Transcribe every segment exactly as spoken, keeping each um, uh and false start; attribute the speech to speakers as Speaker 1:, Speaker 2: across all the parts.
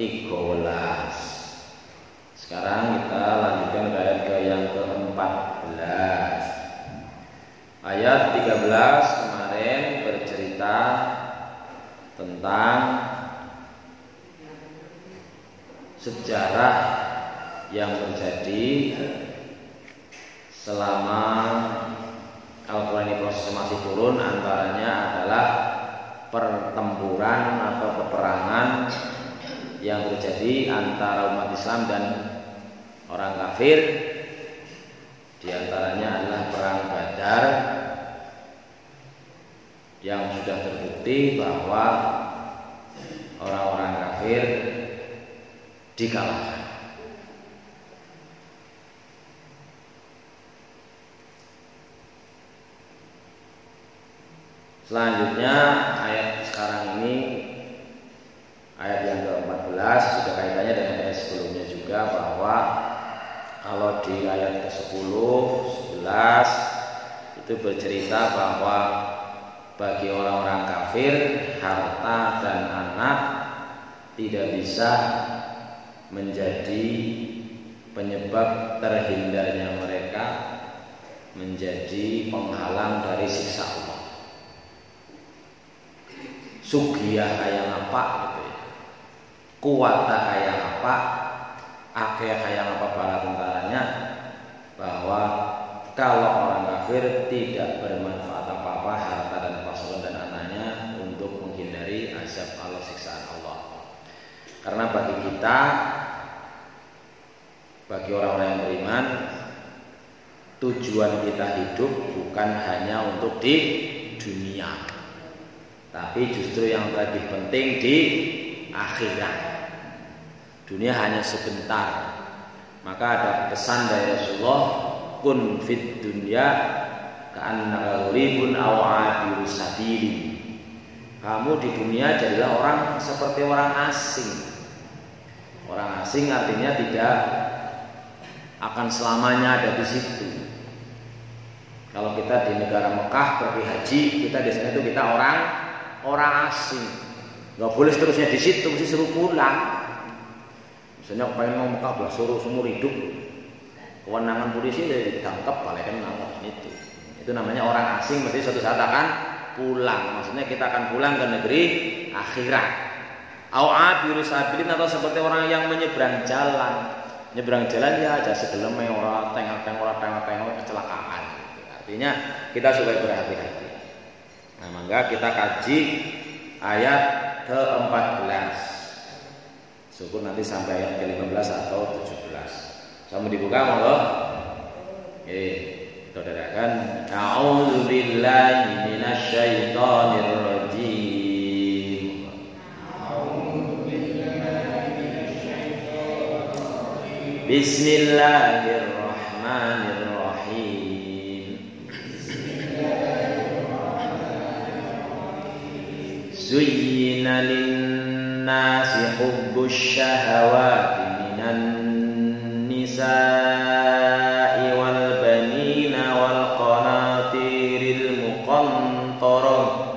Speaker 1: tiga belas. Sekarang kita lanjutkan ke ayat ke yang keempat belas. Ayat tiga belas kemarin bercerita tentang sejarah yang terjadi selama Al-Quran ini proses masih turun. Antaranya adalah pertempuran atau peperangan yang terjadi antara umat Islam dan orang kafir. Di antaranya adalah perang Badar yang sudah terbukti bahwa orang-orang kafir dikalahkan. Selanjutnya ayat sekarang ini, ayat yang keempat belas, juga kaitannya dengan ayat sebelumnya juga, bahwa kalau di ayat ke sepuluh, sebelas itu bercerita bahwa bagi orang-orang kafir harta dan anak tidak bisa menjadi penyebab terhindarnya mereka, menjadi penghalang dari siksa Allah. Sugiyah kayak apa gitu ya, kuwata kayak apa, akeh kayak apa para tentaranya, bahwa kalau orang kafir tidak bermanfaat apa-apa harta dan pasukan dan anaknya untuk menghindari azab Allah, siksaan Allah. Karena bagi kita, bagi orang-orang yang beriman, tujuan kita hidup bukan hanya untuk di dunia, tapi justru yang lebih penting di akhirat. Dunia hanya sebentar. Maka ada pesan dari Rasulullah, kun fid dunya ka'annaka gharibun aw 'abiru sabil. Kamu di dunia jadilah orang seperti orang asing. Orang asing artinya tidak akan selamanya ada di situ. Kalau kita di negara Mekah pergi haji, kita di sana itu kita orang orang asing, nggak boleh seterusnya di situ, mesti suruh pulang. Misalnya pengen mau Mekah belah suruh seumur hidup, kewenangan polisi jadi ditangkap, paling kan nggak itu. Itu namanya orang asing, mesti suatu saat akan pulang. Maksudnya kita akan pulang ke negeri akhirat. Awa biru sabilin, atau seperti orang yang menyeberang jalan. Nyeberang jalan ya aja segeleme ora tengok-tengok ora tengok-tengok kecelakaan. Artinya kita supaya berhati-hati. Nah, maka kita kaji ayat ke empat belas. Syukur nanti sampai ayat ke lima belas atau tujuh belas. Sama dibuka monggo. Oke, saudarakan. A'udzu billahi minasyaitonir rajim. A'udzu billahi minasyaitonir rajim. Bismillahirrahmanirrahim. Zuyyina lin-nasi hubbus syahawati minan nisa'i wal banina wal qanatiril muqantarah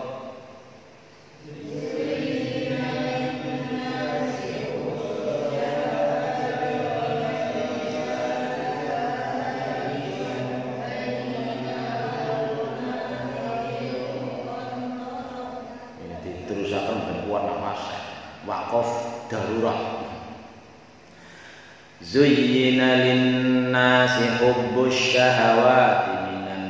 Speaker 1: waqaf darurat. Zuyyina lin-nasi hubbus syahawati minan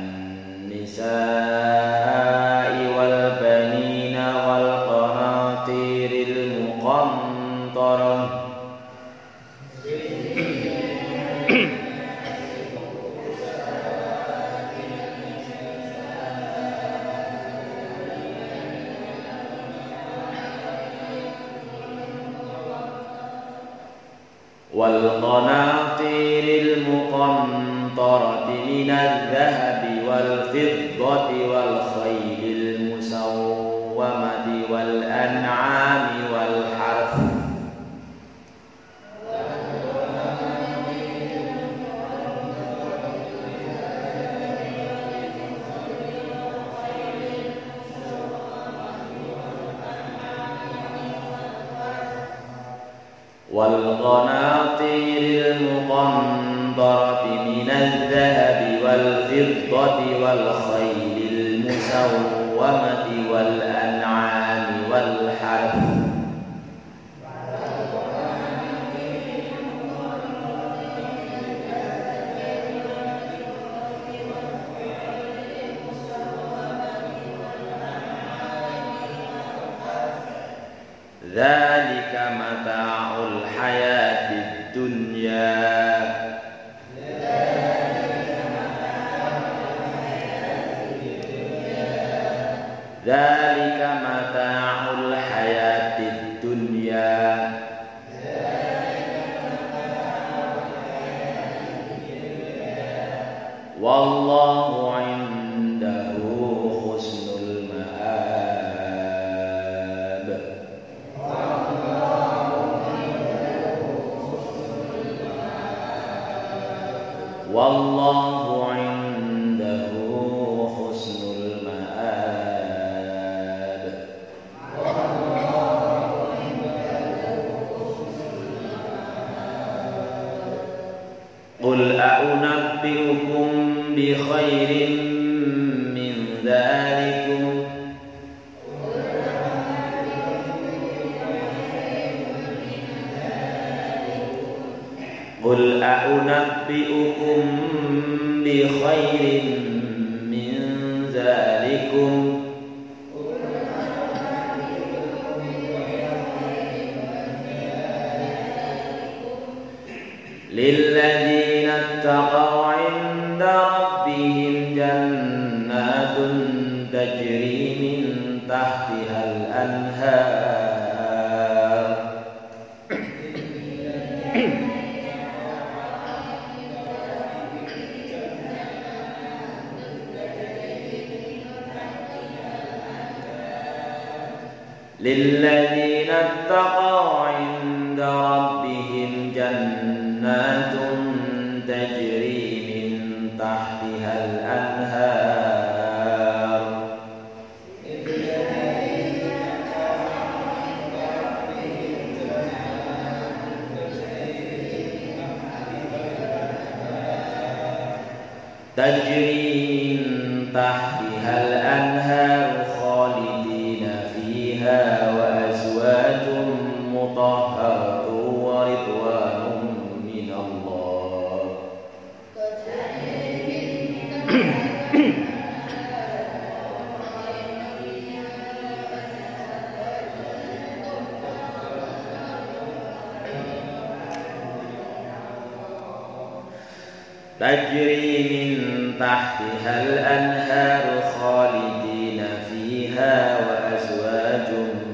Speaker 1: nisa'i wal banina wal qanatiril muqantarah wal qanatiril muqantarati minadh dhahabi wal fiddati wal khaylil musawwamati wal an'ami wal harth والقناطير المقنطرة من الذهب والفضة والخيل المسومة والأنعام والحرث ذلك متاع الحياة الدنيا ذلك متاع الحياة الدنيا والله عنده حسن المآب والله عنده حسن المآب قل أنبئكم بخير من ذلكم قل أنبئكم بخير من ذلكم للذين اتقوا عند ربهم جنات تجري من تحتها الأنهار للذين اتقوا عند ربهم جنات تجري من تحتها الأنهار تجري من تحتها الأنهار خالدين فيها وأزواج مطهرة ورضوان من الله تجري من تحتها الأنهار خالدين فيها وأزواج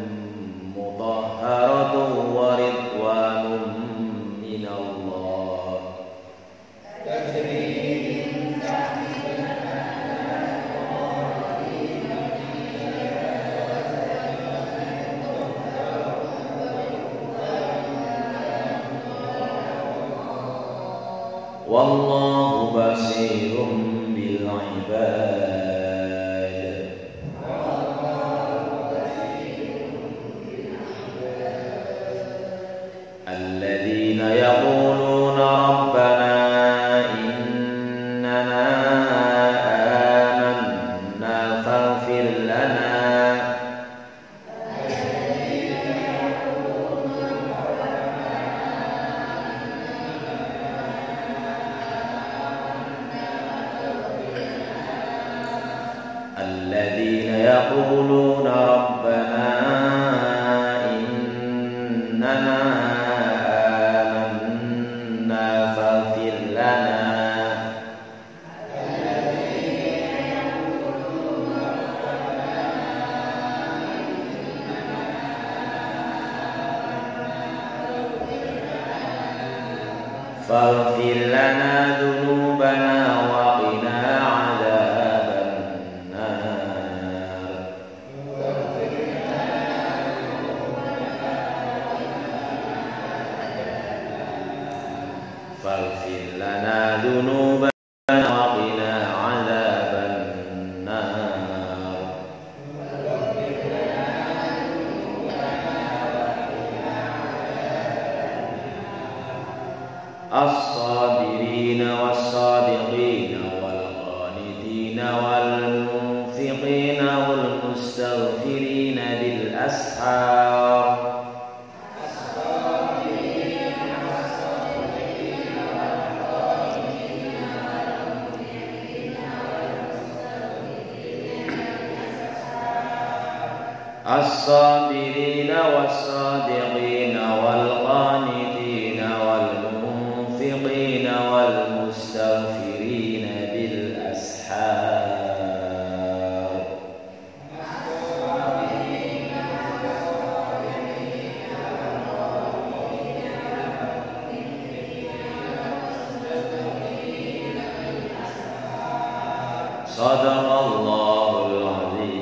Speaker 1: مطهرة ورضوان من الله والله بصير بالعباد الذين يقولون ربنا إننا آمنا فاغفر لنا الذين يقولون ربنا إننا آمنا فاغفر لنا فاغفر لنا ذنوبنا وقنا عذاب النار فاغفر لنا ذنوبنا وقنا عذاب النار as-sabirina was-sadiqina wal-qanitina wal-munfiqina wal-mustaghfirina bil ashar. As-sabirina was-sadiqina wal-qanitina wal-munfiqina wal-mustaghfirina bil ashar. Sadaqallahul azim.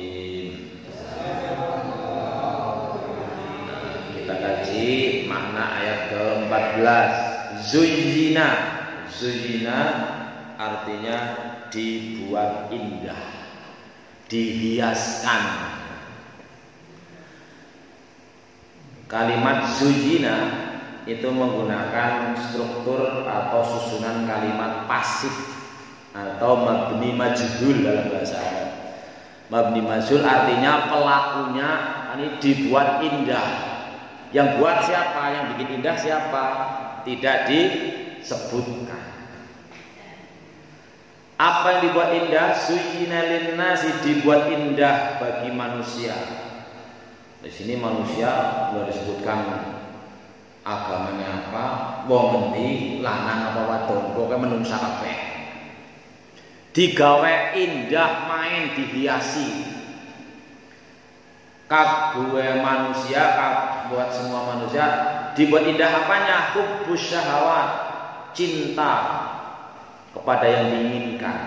Speaker 1: Makna ayat ke empat belas. Zuyyina. Zuyyina artinya dibuat indah, dihiaskan. Kalimat zuyyina itu menggunakan struktur atau susunan kalimat pasif atau mabni majhul dalam bahasa Arab. Mabni majhul artinya pelakunya ini dibuat indah. Yang buat siapa? Yang bikin indah siapa? Tidak disebutkan. Apa yang dibuat indah? Zuyyina linnasi, dibuat indah bagi manusia. Di sini manusia sudah disebutkan agamanya apa, wong endi, lanang apa wadon, pokoke menungsa kabeh. Digawe indah, main dihiasi. Kabeh manusia, buat semua manusia dibuat indah apanya? Hubbus syahawat, cinta kepada yang diinginkan,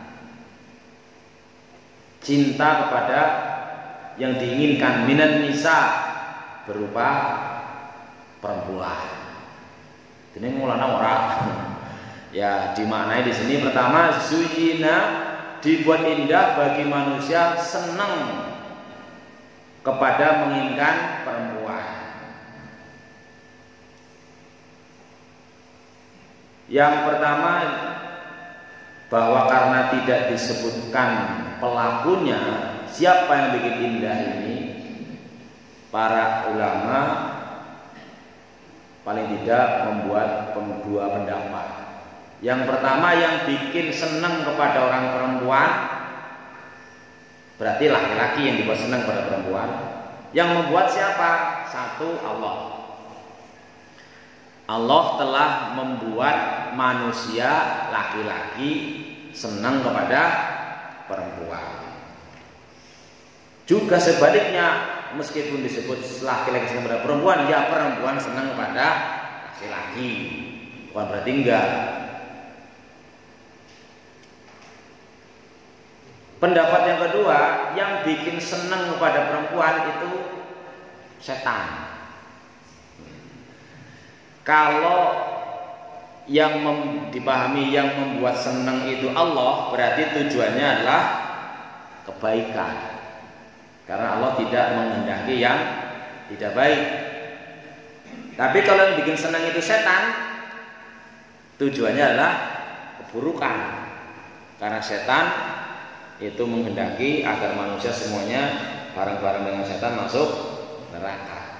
Speaker 1: cinta kepada yang diinginkan. Minan nisa, berupa perempuan. Ini mulana ora. Ya, dimaknai di sini pertama zuyyina, dibuat indah bagi manusia senang kepada menginginkan perempuan. Yang pertama bahwa karena tidak disebutkan pelakunya, siapa yang bikin indah ini, para ulama paling tidak membuat dua pendapat. Yang pertama, yang bikin senang kepada orang perempuan berarti laki-laki yang dibuat senang pada perempuan. Yang membuat siapa? Satu, Allah. Allah telah membuat manusia laki-laki senang kepada perempuan. Juga sebaliknya, meskipun disebut laki-laki senang kepada perempuan, ya perempuan senang kepada laki-laki. Bukan berarti enggak. Pendapat yang kedua, yang bikin senang kepada perempuan itu setan. Kalau yang mem, dipahami yang membuat senang itu Allah, berarti tujuannya adalah kebaikan. Karena Allah tidak menghendaki yang tidak baik. Tapi kalau yang bikin senang itu setan, tujuannya adalah keburukan. Karena setan itu menghendaki agar manusia semuanya bareng-bareng dengan setan masuk neraka.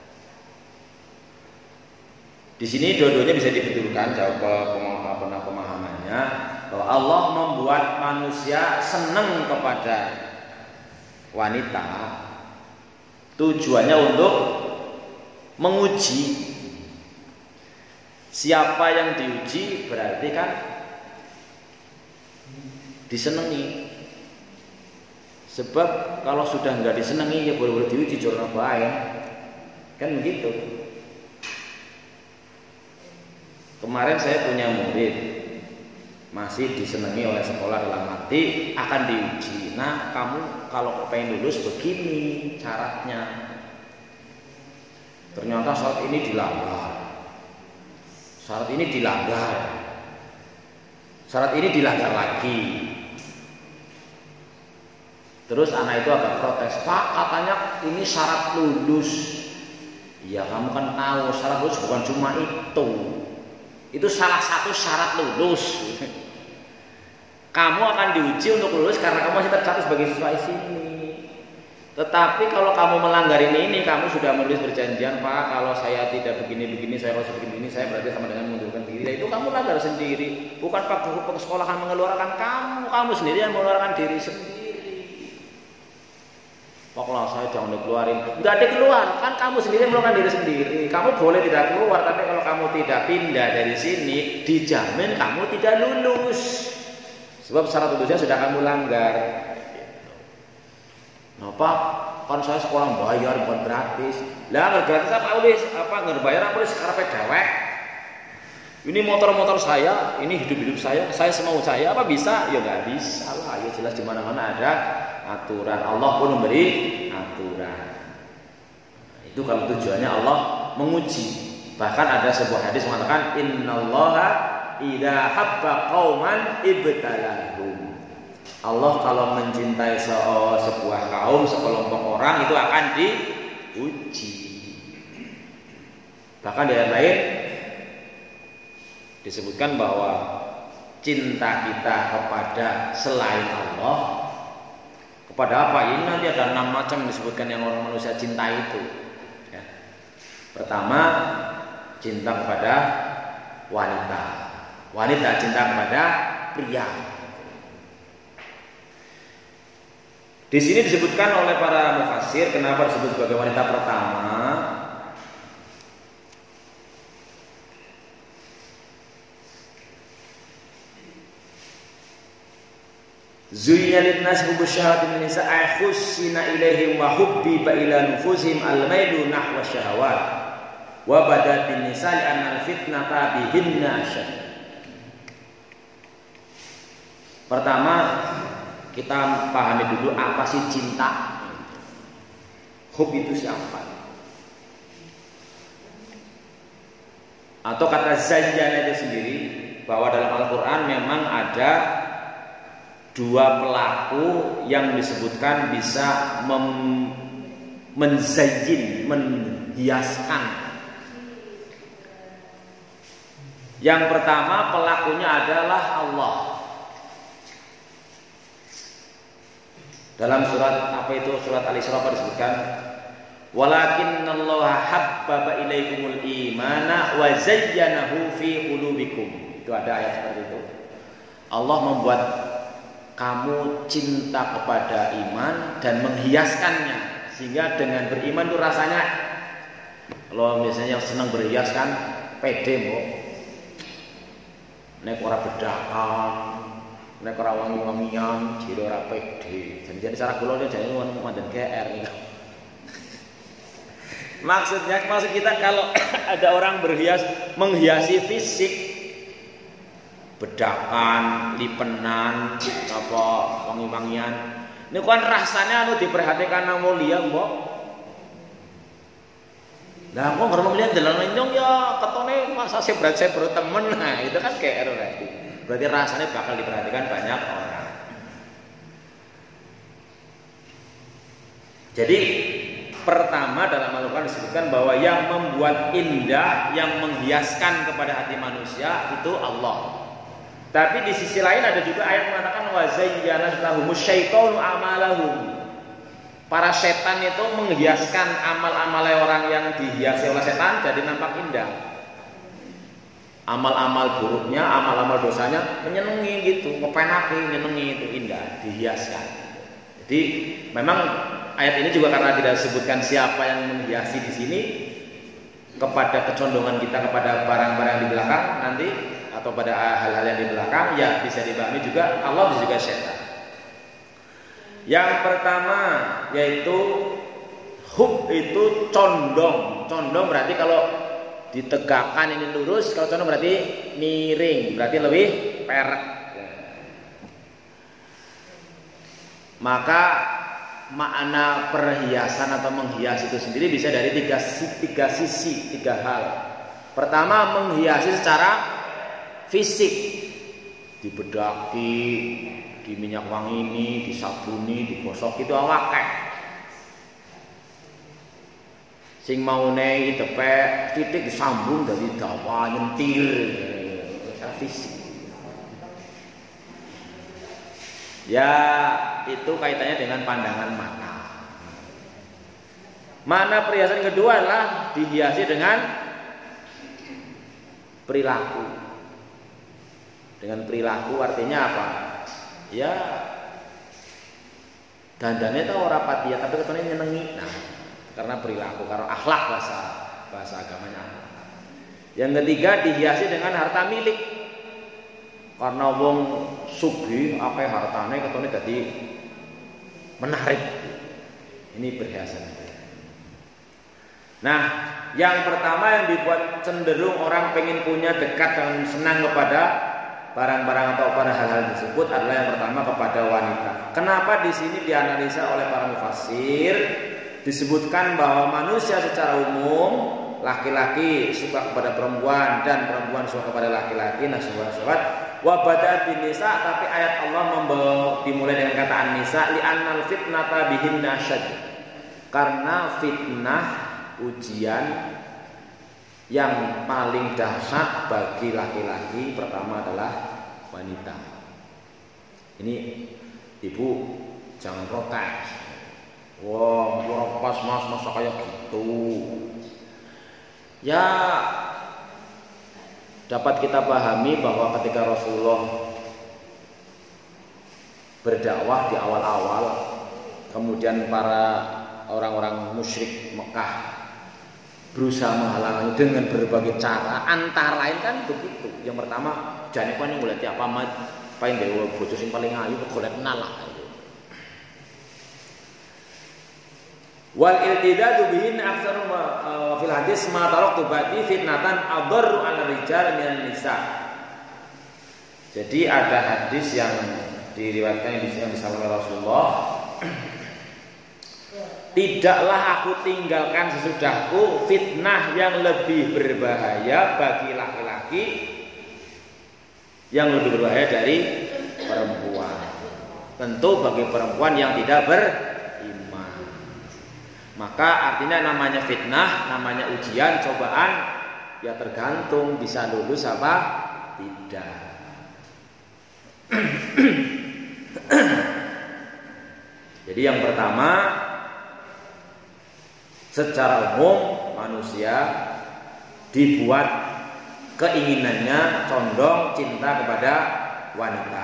Speaker 1: Di sini dua-duanya bisa dibetulkan, jawab pemahamannya bahwa Allah membuat manusia senang kepada wanita, tujuannya untuk menguji. Siapa yang diuji berarti kan disenangi. Sebab kalau sudah nggak disenangi ya boleh-boleh diuji jorna bae. Kan begitu. Kemarin saya punya murid masih disenangi oleh sekolah dalam arti akan diuji. Nah, kamu kalau pengen lulus begini syaratnya. Ternyata syarat ini dilanggar. Syarat ini dilanggar. Syarat ini dilanggar lagi. Terus anak itu agak protes, Pak, katanya ini syarat lulus. Ya kamu kan tahu syarat lulus bukan cuma itu. Itu salah satu syarat lulus. Kamu akan diuji untuk lulus karena kamu masih tercatat sebagai siswa di sini. Tetapi kalau kamu melanggar ini, ini kamu sudah menulis perjanjian, Pak, kalau saya tidak begini-begini, saya harus begini-begini, saya berarti sama dengan mengundurkan diri. Itu kamu langgar sendiri. Bukan Pak Guru sekolahan mengeluarkan kamu, kamu sendiri yang mengeluarkan diri sendiri. Pokoknya saya jangan dikeluarin. Enggak dikeluarkan, kamu sendiri yang mengeluarkan diri sendiri. Kamu boleh tidak keluar, tapi kalau kamu tidak pindah dari sini, dijamin kamu tidak lulus. Sebab syarat lulusnya sudah kamu langgar. Apa? Kan saya sekolah bayar bukan gratis. Lah nggak gratis apa ulis? Apa nggak bayar apa ulis? Karena dewek. Ini motor-motor saya, ini hidup-hidup saya, saya semau saya apa bisa? Ya nggak bisa lah. Ya jelas di mana-mana ada aturan. Allah pun memberi aturan. Itu kalau tujuannya Allah menguji. Bahkan ada sebuah hadis mengatakan innallaha idza habba qauman ibtalahum. Allah kalau mencintai se sebuah kaum, sekelompok orang itu akan diuji. Bahkan di ayat lain disebutkan bahwa cinta kita kepada selain Allah, kepada apa? Ini nanti ada enam macam disebutkan yang orang manusia cinta itu. Ya. Pertama, cinta kepada wanita. Wanita cinta kepada pria. Di sini disebutkan oleh para mufassir kenapa disebut sebagai wanita pertama. Zuyyina lin-nas hubbu syahawati min nisa'i khussina ilaihim wa hubbiba ila nufusihim al-mailu nahwa syahawat wa badat bin-nisa'i anna al-fitnata bihinna asyad. Pertama, kita pahami dulu apa sih cinta. Hub itu siapa? Atau kata zayyana itu sendiri, bahwa dalam Al-Quran memang ada dua pelaku yang disebutkan bisa mem- menzayyin, menghiaskan. Yang pertama pelakunya adalah Allah. Dalam surat apa itu surat Al-Isra apa disebutkan? Walakinnallaha habbaba ilaikumul imana wa zayyanahu fi qulubikum. Itu ada ayat seperti itu. Allah membuat kamu cinta kepada iman dan menghiaskannya sehingga dengan beriman itu rasanya, kalau misalnya yang senang berhias kan pede mbok. Nek ora bedakan, nek ora wangi-wangian, jero ora pede. Jadi cara kula niku jane wonten G R niku. Maksudnya maksud kita kalau ada orang berhias, menghiasi fisik, bedakan, lipenan, apa wangi-wangian. Niku kan rasanya anu diperhatikan nang mulia, mbok. Lah kok ngerem mulia dalan nyong ya ketone masa sebrat-sebrat temen. Nah, itu kan G R berarti. Berarti rasanya bakal diperhatikan banyak orang. Jadi pertama dalam Al-Quran disebutkan bahwa yang membuat indah, yang menghiaskan kepada hati manusia itu Allah. Tapi di sisi lain ada juga ayat mengatakan wa zayyana lahumus syaitanu amalahum. Para setan itu menghiaskan amal-amal orang yang dihiasi oleh setan jadi nampak indah. Amal-amal buruknya, amal-amal dosanya menyenangi gitu, ngepenaki, menyenangi itu indah, dihiaskan. Jadi memang ayat ini juga karena tidak disebutkan siapa yang menghiasi di sini, kepada kecondongan kita kepada barang-barang di belakang nanti atau pada hal-hal yang di belakang, ya bisa dipahami juga Allah juga setan. Yang pertama yaitu hub itu condong. Condong berarti kalau ditegakkan ini lurus, kalau condong berarti miring, berarti lebih perak. Maka makna perhiasan atau menghias itu sendiri bisa dari tiga, tiga sisi, tiga hal. Pertama, menghiasi secara fisik, dibedaki, di minyak wangi ini, disabuni, digosok itu awake. Sing maune itepek titik disambung dari dawa nyentir. secara fisik. Ya, itu kaitannya dengan pandangan mata. Mana perhiasan kedua adalah dihiasi dengan perilaku. Dengan perilaku artinya apa? Ya, dandannya itu ora patiya tapi ketone nyenengi. Nah, karena perilaku, karena akhlak bahasa bahasa agamanya. Yang ketiga dihiasi dengan harta milik. Karena wong sugih akeh hartane ketone dadi menarik. Ini perhiasan. Nah, yang pertama yang dibuat cenderung orang pengen punya, dekat dan senang kepada barang-barang atau pada hal-hal tersebut adalah yang pertama kepada wanita. Kenapa di sini dianalisa oleh para mufassir disebutkan bahwa manusia secara umum laki-laki suka kepada perempuan dan perempuan suka kepada laki-laki. Nah, sobat-sobat, wa bada bin nisa, tapi ayat Allah membawa dimulai dengan kata an-nisa li'annal fitnata bihinna asyad. Karena fitnah ujian yang paling dahsyat bagi laki-laki pertama adalah wanita. Ini ibu jangan protes. Wah, wow, pas mas masa kayak gitu. Ya, dapat kita pahami bahwa ketika Rasulullah berdakwah di awal-awal, kemudian para orang-orang musyrik Mekah berusaha menghalangi dengan berbagai cara, antara lain kan begitu. Yang pertama, jane kowe golek apa mat, paling dewe bojo sing paling ayu golek nalah. Wal iltidadu bihin aktsar fil hadis ma taraktu ba'di fitnatan adarru 'ala rijal min nisa. Jadi ada hadis yang diriwayatkan yang disampaikan oleh Rasulullah, tidaklah aku tinggalkan sesudahku fitnah yang lebih berbahaya bagi laki-laki, yang lebih berbahaya dari perempuan. Tentu bagi perempuan yang tidak beriman. Maka artinya namanya fitnah, namanya ujian, cobaan, ya tergantung bisa lulus apa tidak. Jadi yang pertama, secara umum manusia dibuat keinginannya condong cinta kepada wanita.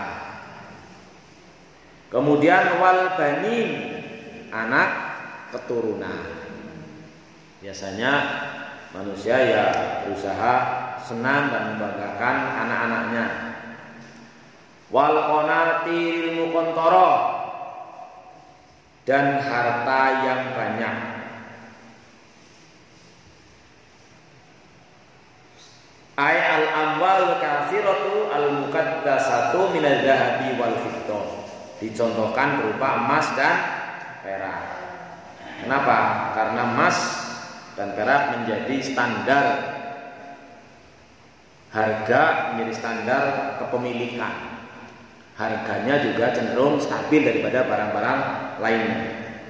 Speaker 1: Kemudian wal banin, anak keturunan. Biasanya manusia ya berusaha senang dan membanggakan anak-anaknya. Wal qanatil muqantara, dan harta yang banyak. Ay al amwal katsiratu al muqaddasatu min adz-dzahabi wal fiddah. Dicontohkan berupa emas dan perak. Kenapa? Karena emas dan perak menjadi standar harga, menjadi standar kepemilikan. Harganya juga cenderung stabil daripada barang-barang lainnya.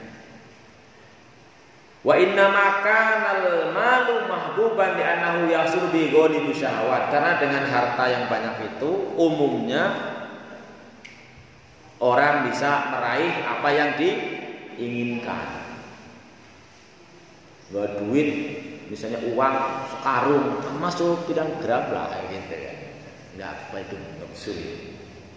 Speaker 1: Wa inna makanal malu mahbuban li annahu yasur bi ghalibi syahwat. Karena dengan harta yang banyak itu umumnya orang bisa meraih apa yang diinginkan. Buat duit, misalnya uang sekarung, emas tuh bidang gram lah kayak gitu ya. Enggak apa itu, enggak sulit.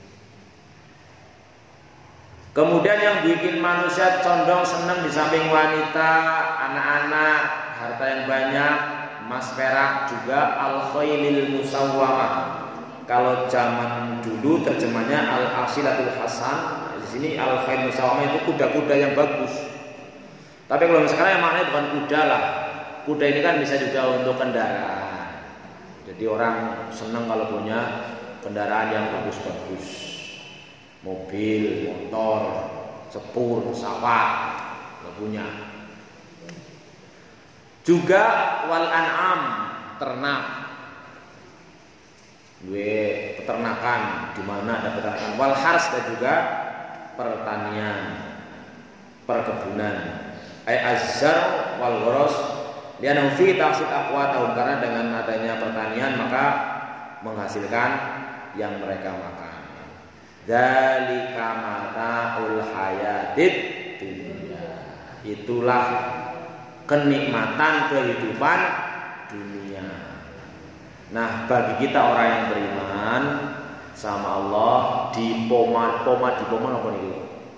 Speaker 1: Kemudian yang bikin manusia condong senang di samping wanita, anak-anak, harta yang banyak, emas perak, juga al-khailil musawwamah. Kalau zaman dulu terjemahnya al-asilatul hasan, di sini al-khail musawwamah itu kuda-kuda yang bagus. Tapi kalau sekarang yang maknanya bukan kuda lah. Kuda ini kan bisa juga untuk kendaraan. Jadi orang senang kalau punya kendaraan yang bagus-bagus. Mobil, motor, sepur, pesawat, kalau punya. Juga wal an'am, ternak. Gue peternakan, di mana ada peternakan. Wal hars dan juga pertanian, perkebunan. Ay azzar wal gharas li'annahu fi taqsid aqwatahum, karena dengan adanya pertanian maka menghasilkan yang mereka makan. Dzalika mata'ul hayatid dunya. Itulah kenikmatan kehidupan dunia. Nah, bagi kita orang yang beriman sama Allah, di poma poma di poma apa nih?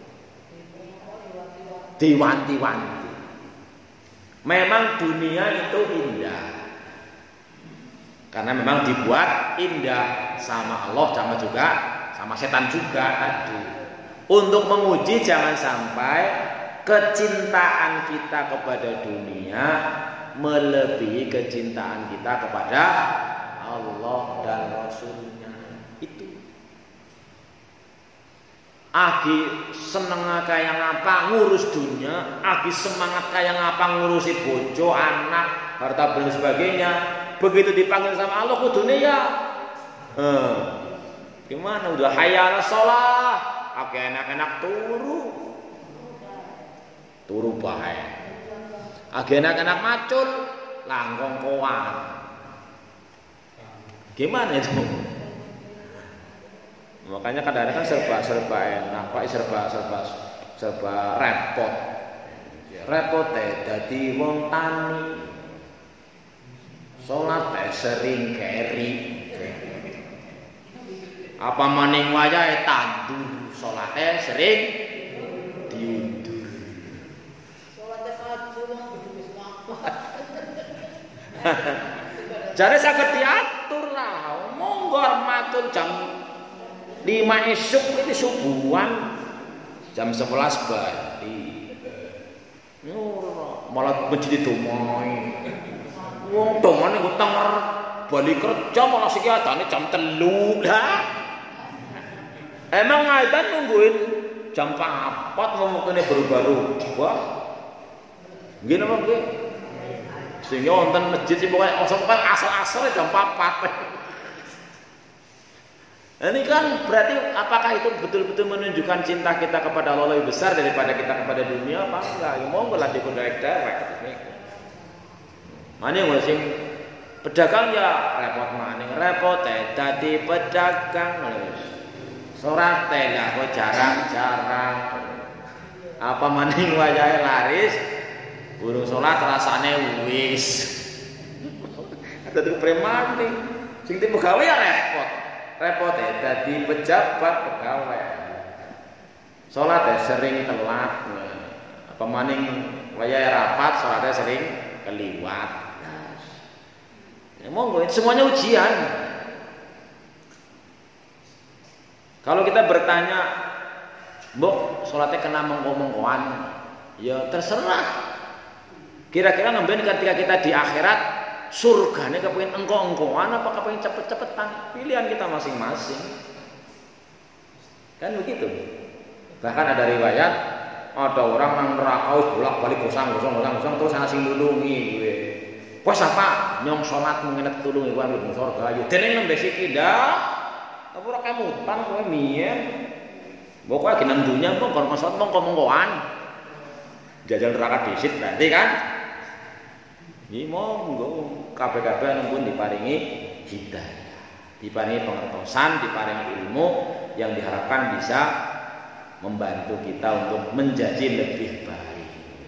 Speaker 1: Diwanti-wanti. Memang dunia itu indah. Karena memang dibuat indah sama Allah, sama juga sama setan juga tadi. Untuk menguji jangan sampai kecintaan kita kepada dunia melebihi kecintaan kita kepada Allah dan Rasulnya. Itu agi seneng kayak ngapa ngurus dunia, agi semangat kayak ngapa ngurusi bojo, anak, harta benda sebagainya. Begitu dipanggil sama Allah kudune ya eh, gimana udah hayal sholat, agi enak-enak turu turu bae, agi enak-enak macul langgong koan. Gimana itu? Makanya kadang-kadang kan serba-serba enak, Pak, serba-serba serba repot. Repot teh dadi wong tani. Salat teh sering keri. Apa maning wayahe tandur, salate sering diundur. Salate fajr wis jare saged diatur lah. Monggo matur jam lima esuk itu subuhan, jam sebelas bali. Nurut malah masjid domai. Wong domane ku tenger bali kerja malah sikatane jam telu lah. Emang ngaitan nungguin jam empat ngomongane baru-baru. Wah. Nggih napa nggih? Sing wonten masjid sing pokoke asal-asal jam empat. Ini kan berarti apakah itu betul-betul menunjukkan cinta kita kepada Allah lebih besar daripada kita kepada dunia apa enggak? Ya monggo lah dikundak-kundak. Mana yang sing pedagang ya repot maning repot teh dadi pedagang surat teh lah kok jarang-jarang. Apa maning wayahe laris burung salat rasane wis. Dadi preman nih. Sing tipe gawe ya repot. Repot ya, dadi pejabat pegawai. Salatnya sering telat. Apa maning wayahe rapat salatnya sering keliwat. Ya monggo semuanya ujian. Kalau kita bertanya, "Mbok, salatnya kena mengko-mengkoan?" Ya terserah. Kira-kira ngambil ketika kita di akhirat surganya kepengen engko-engkoan apa kepengen cepet-cepetan, pilihan kita masing-masing. Kan begitu. Bahkan ada riwayat ada orang nang neraka wis bolak-balik gosang-gosang gosang-gosang terus ana sing nulungi kowe. Wes apa nyong salat mengenet tulungi kowe mlebu surga yo. Dene nembe siki ndak. Apa ora kemutan kowe miyen. Mbok kowe lagi nang dunya kok kon salat mongko-mongkoan. Jajal neraka disit berarti kan? Ini monggo kabeh-kabeh pun diparingi hidayah, diparingi pengertosan, diparingi ilmu yang diharapkan bisa membantu kita untuk menjadi lebih baik.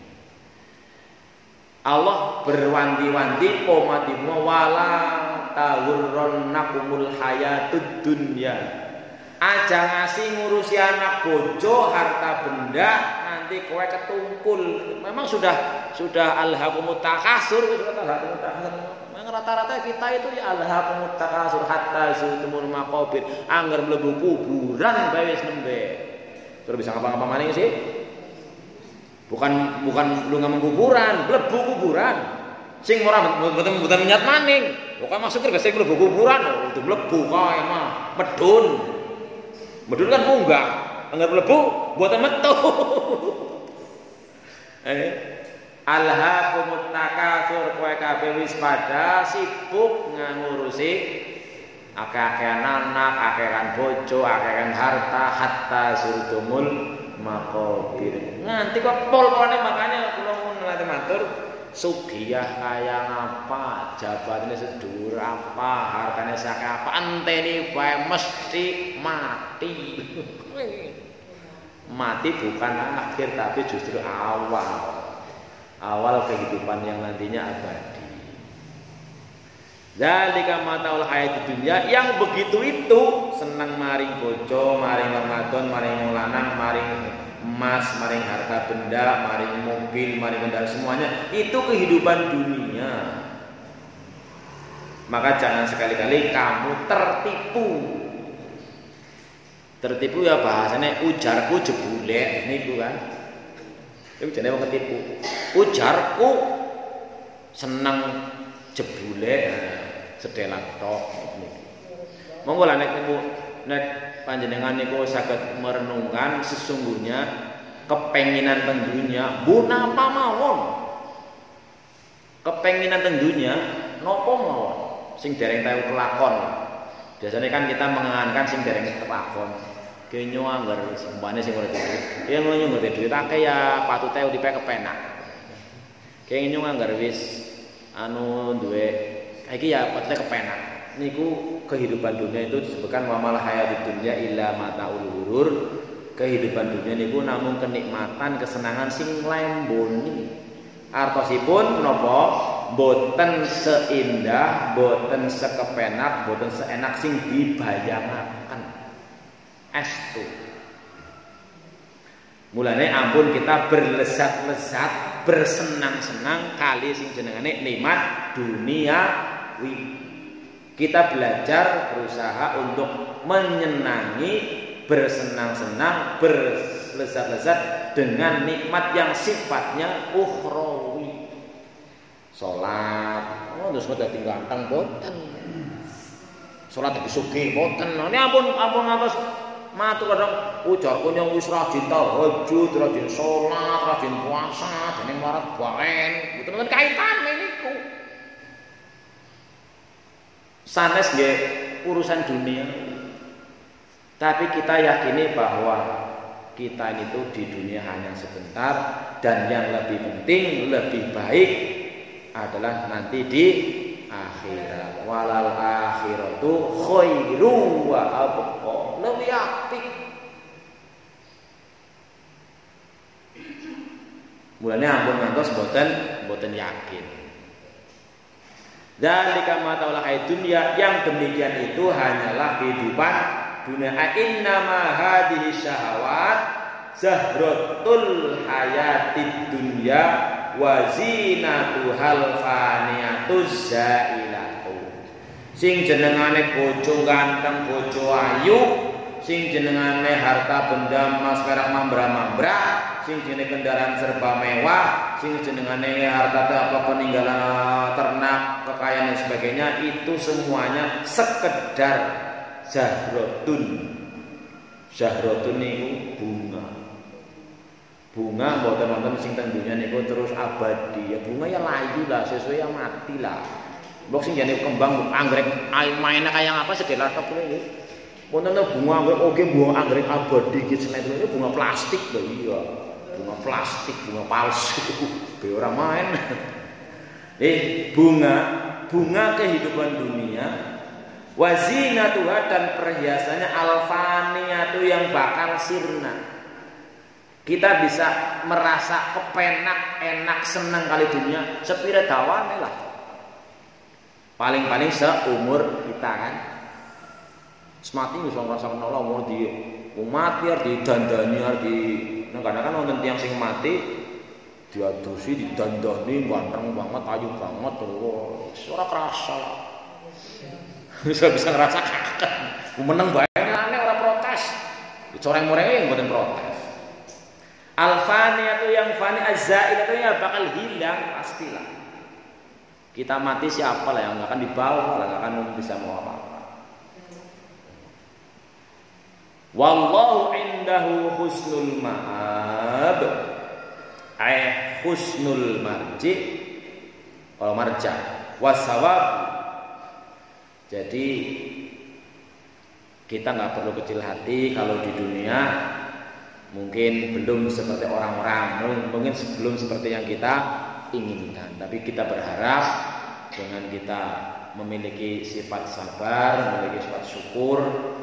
Speaker 1: Allah berwanti-wanti pomadimo wala tahurrannakumul hayatud dunya. Aja ngasih ngurusi anak bojo, harta benda, nanti kowe ketungkul. Memang sudah sudah alhaqumut takasur, sudah alhaqumut takasur. Memang rata-rata kita itu ya alhaqumut takasur hatta zurtumul maqabir. Angger mlebu kuburan bae wis nembe. Terus bisa ngapa-ngapa maning sih? Bukan bukan lu ngomong kuburan, mlebu kuburan. Sing ora mboten mboten niat maning. Pokoke masuk ke sing mlebu kuburan, itu mlebu kae mah medun. Medun kan munggah, anggar mlebu mboten metu. Eh, alhaqumut takasur kowe kabeh wis pada sibuk ngurusi akeh-akehan anak, akehan bojo, akehan harta hatta zurtumul maqabir. Nganti kok pol-polane makanya kula mun nate matur sugiyah kaya apa, jabatannya sedur apa, hartanya sakit apa, enteni bae mesti mati. Mati bukan akhir tapi justru awal. Awal kehidupan yang nantinya abadi. Zalika mataul hayatid dunya, yang begitu itu senang maring bojo, maring Ramadan, maring lanang, maring emas, maring harta benda, maring mobil, maring kendaraan, semuanya itu kehidupan dunia. Maka jangan sekali-kali kamu tertipu. Tertipu ya bahasanya ujarku jebule niku kan. Itu jenenge wong ketipu. Ujarku seneng jebule sedelak tok. Monggo lah nek niku nek panjenengan niku saged merenungkan sesungguhnya kepenginan tentunya bu napa mawon. Kepenginan tentunya napa mawon sing dereng tau kelakon. Biasanya kan kita mengangankan sing dereng kelakon. Kenyo anggar sembane sing ora duwe. Ya ngono ngerti duit akeh ya patute uripe kepenak. Kenyo anggar wis anu duwe iki ya patute kepenak. Niku kehidupan dunia itu disebutkan wa mal hayatid dunya illa mataul ghurur. Kehidupan dunia niku namung kenikmatan, kesenangan sing lemboni. Artosipun napa? Boten seindah, boten sekepenak, boten seenak sing dibayangaken. Estu. Mulane ampun kita berlezat-lezat, bersenang-senang kali sing jenengane nikmat duniawi. Kita belajar berusaha untuk menyenangi, bersenang-senang, berlezat-lezat dengan nikmat yang sifatnya ukhrawi. Salat, oh terus kok dadi ganteng boten. Salat dadi sugih boten. Ini ampun ampun ngantos matur kadang ujarku nyong wis rajin tahajud, rajin salat, rajin puasa, jeneng marat baren. Mboten kaitane niku. Sanes nggih urusan dunia. Tapi kita yakini bahwa kita itu di dunia hanya sebentar dan yang lebih penting, lebih baik adalah nanti di akhirat. Walal akhiratu khairu wa abqa. Lebih apik. Mulane ampun ngantos boten boten yakin. Dzalika mataul hayatid dunya, yang demikian itu hanyalah kehidupan dunia. Inna ma hadhihi syahawat zahratul hayatid dunya wa zinatuhal faniyatuz zailatu. Sing jenengane bojo ganteng, bojo ayu, sing jenengane harta benda emas perak mambra-mambra, sing jenenge kendaraan serba mewah, sing jenengane harta apa peninggalan ternak, kekayaan dan sebagainya, itu semuanya sekedar zahrotun. Zahrotun niku bunga. Bunga mboten wonten sing teng dunya niku terus abadi. Ya bunga ya layu lah, sesuai ya mati lah. Mbok sing jane kembang anggrek mainnya kaya apa sedelar tok kuwi. Wonten bunga anggrek oke bunga anggrek abadi gitu senene bunga plastik lho iya. Bunga plastik, bunga palsu. Be ora main. Eh bunga, bunga kehidupan dunia, wazinatuha dan perhiasannya alfaniyatu yang bakal sirna. Kita bisa merasa kepenak, enak, senang kali dunia sepira dawane lah. Paling-paling seumur kita kan. Semati wis ngrasa kenal umur di mati arep didandani arep di kadang-kadang wonten tiyang sing mati diadusi didandani ganteng banget, ayu banget terus ora kerasa. Bisa bisa ngerasakan. Meneng bae aneh ora protes. Coreng-morenge mboten protes. Alfaniyatu yang fani azzail itu ya bakal hilang pastilah. Kita mati siapa lah yang akan dibawa, lah akan bisa mau apa-apa. Wallahu indahu husnul ma'ab. Ay husnul marji wal marja wasawab. Jadi kita nggak perlu kecil hati kalau di dunia mungkin belum seperti orang-orang, mungkin belum seperti yang kita inginkan. Tapi kita berharap dengan kita memiliki sifat sabar, memiliki sifat syukur,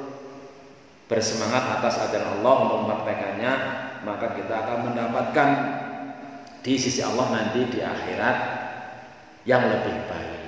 Speaker 1: bersemangat atas ajaran Allah untuk mempraktekannya, maka kita akan mendapatkan di sisi Allah nanti di akhirat yang lebih baik.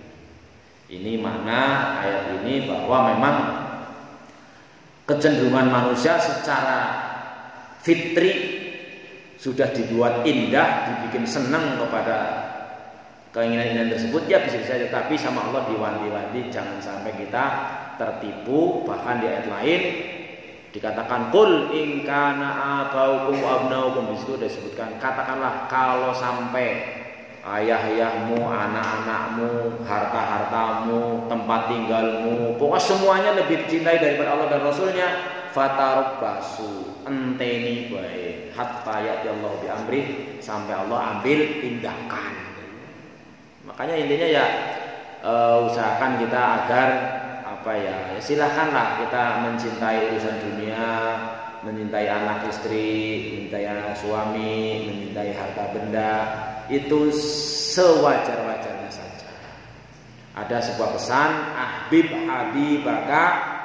Speaker 1: Ini makna ayat ini, bahwa memang kecenderungan manusia secara fitri sudah dibuat indah, dibikin senang kepada keinginan-keinginan tersebut, ya bisa saja. Tapi sama Allah diwanti-wanti jangan sampai kita tertipu. Bahkan di ayat lain dikatakan qul in kana abaukum wa abnaukum, disitu disebutkan katakanlah kalau sampai ayah-ayahmu, anak-anakmu, harta-hartamu, tempat tinggalmu, pokoknya semuanya lebih dicintai daripada Allah dan Rasulnya, fatarabbasu, enteni bae hatta ya'ti Allah bi amri, sampai Allah ambil tindakan. Makanya intinya ya uh, usahakan kita agar apa ya, ya silahkanlah kita mencintai urusan dunia, mencintai anak istri, mencintai anak suami, mencintai harta benda, itu sewajar-wajarnya saja. Ada sebuah pesan, ahbib habibaka